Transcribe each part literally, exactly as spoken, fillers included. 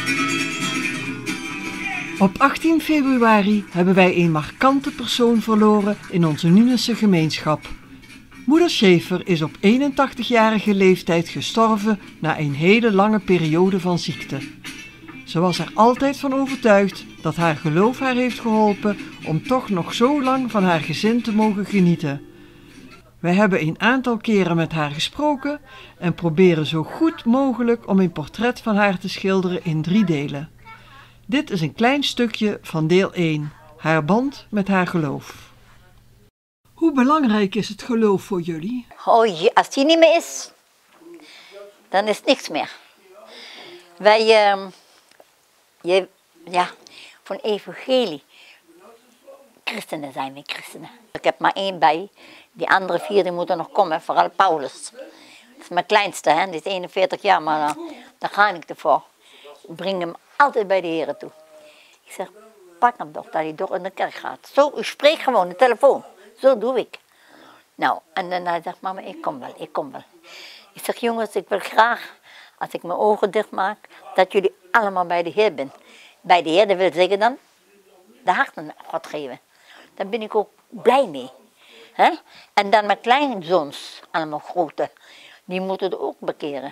Op achttien februari hebben wij een markante persoon verloren in onze Nunense gemeenschap. Moeder Schäfer is op eenentachtigjarige leeftijd gestorven na een hele lange periode van ziekte. Ze was er altijd van overtuigd dat haar geloof haar heeft geholpen om toch nog zo lang van haar gezin te mogen genieten. Wij hebben een aantal keren met haar gesproken en proberen zo goed mogelijk om een portret van haar te schilderen in drie delen. Dit is een klein stukje van deel één, haar band met haar geloof. Hoe belangrijk is het geloof voor jullie? Oh, als die niet meer is, dan is niks meer. Wij, uh, je, ja, van evangelie. Christenen zijn we, christenen. Ik heb maar één bij, die andere vier die moeten nog komen, vooral Paulus. Dat is mijn kleinste, hè? Die is eenenveertig jaar, maar uh, daar ga ik ervoor. Ik breng hem altijd bij de Heer toe. Ik zeg, pak hem toch, dat hij door in de kerk gaat. Zo, u spreekt gewoon de telefoon. Zo doe ik. Nou, en dan hij zegt, mama, ik kom wel, ik kom wel. Ik zeg, jongens, ik wil graag, als ik mijn ogen dicht maak, dat jullie allemaal bij de Heer bent. Bij de Heer, dat wil zeggen dan, de hart aan God geven. Daar ben ik ook blij mee. He? En dan mijn kleinzoons, allemaal grote, die moeten het ook bekeren.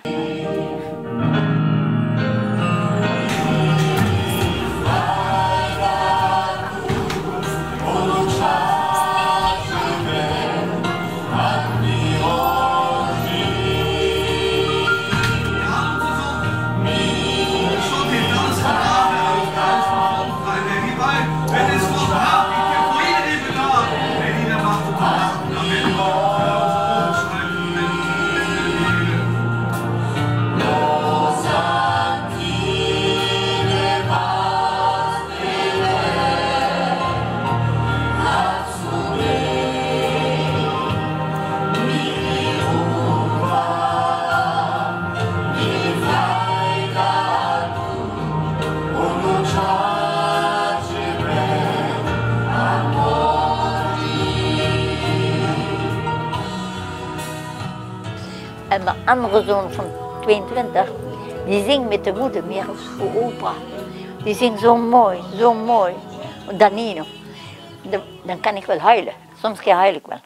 En mijn andere zoon van tweeëntwintig, die zingt met de moeder meer als voor opa. Die zingt zo mooi, zo mooi. Danino. Dan kan ik wel huilen. Soms keer huil ik wel.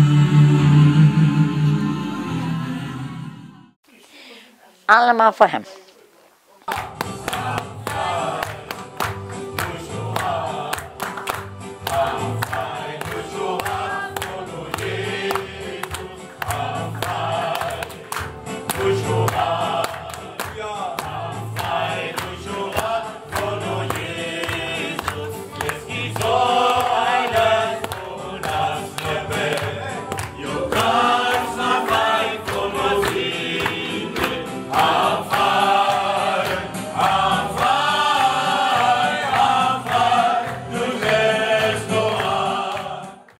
Allemaal voor hem.